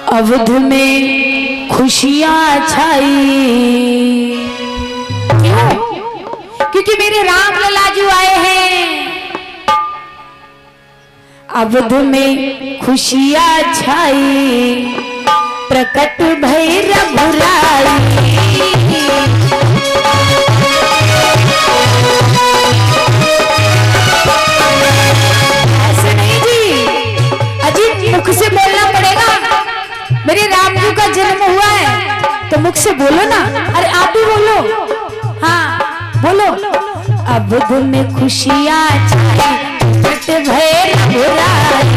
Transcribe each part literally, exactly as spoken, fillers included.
अवध में खुशियां छाई। क्यों? क्योंकि मेरे राम ललाजू आए हैं। अवध में खुशियां छाई, प्रकट भई रघुराई। ऐसे नहीं जी, अजीब मुख से बोलना पड़ेगा। मेरे राम जी का जन्म हुआ है तो मुख से बोलो ना। अरे आप भी बोलो, हाँ बोलो। अवध में खुशियां छाई, प्रकट भई रघुराई।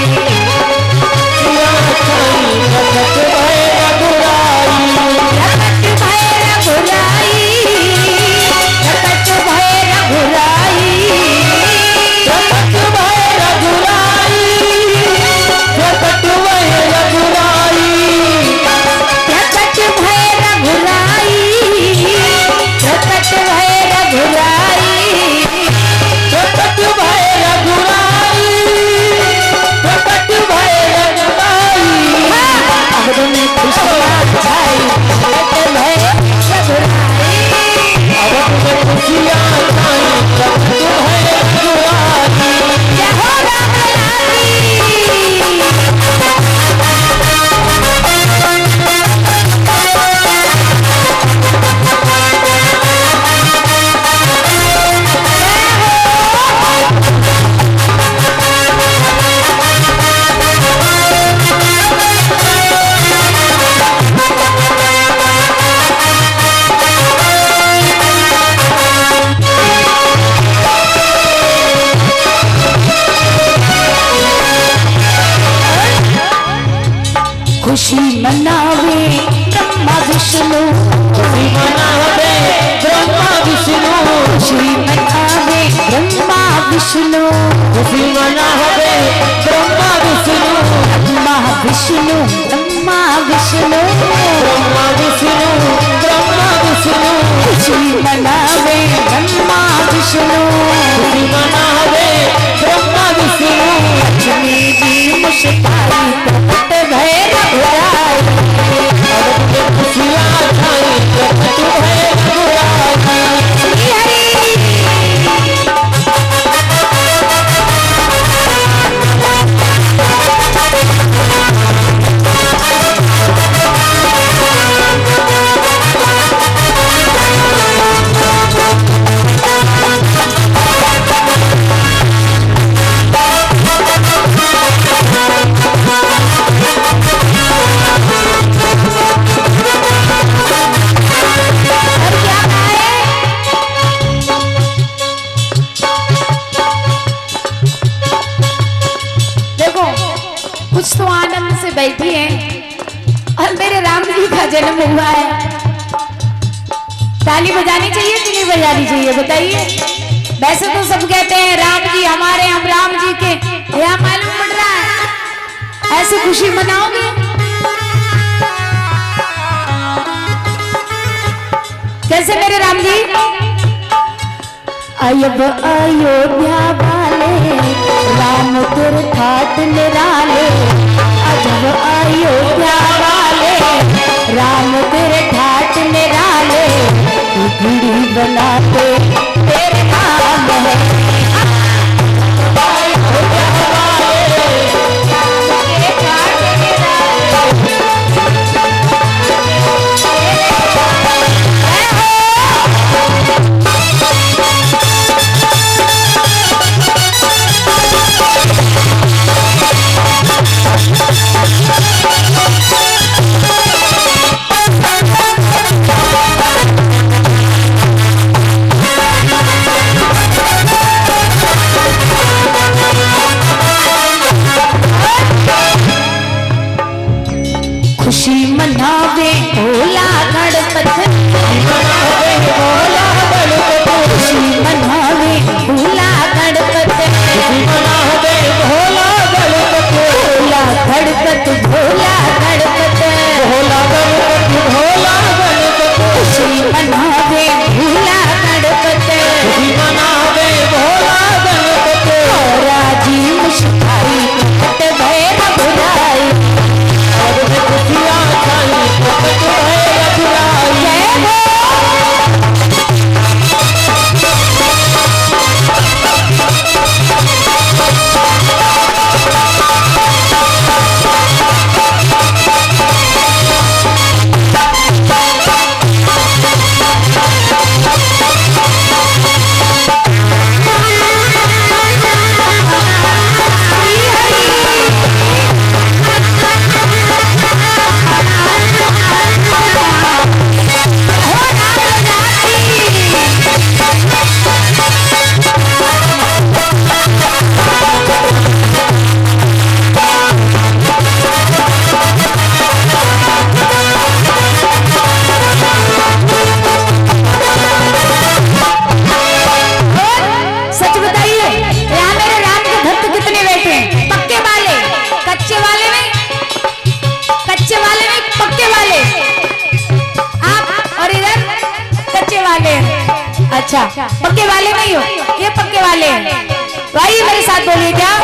खुशी मनावे ब्रह्मा विष्णु, खुशी मनावे ब्रह्मा विष्णु, खुशी मनावे ब्रह्मा विष्णु, खुशी मनावे ब्रह्मा विष्णु, ब्रह्मा विष्णु ब्रह्मा विष्णु, ब्रह्मा विष्णु ब्रह्मा विष्णु, खुशी मनावे ब्रह्मा विष्णु, खुशी मनावे ब्रह्मा विष्णु। लक्ष्मी जी मुस्काई, प्रकट भई रघुराई। अवध में खुशियां छाई, प्रकट भई रघुराई। कुछ तो आनंद से बैठी हैं और मेरे राम जी का जन्म हुआ है। ताली बजानी चाहिए कि नहीं बजानी चाहिए बताइए। वैसे तो सब कहते हैं राम जी हमारे, हम राम जी के, यहाँ मालूम पड़ रहा है। ऐसे खुशी मनाओगे? कैसे मेरे राम जी? अयब अयोध्या वाले, राम तेरे ठाट निराले। अजब अयोध्या वाले, राम तेरे ठाट निराले। घड़ी बनाते तेरे नाम है। अच्छा पक्के वाले नहीं हो, ये पक्के वाले हैं। तो आइए मेरे साथ बोलिए क्या?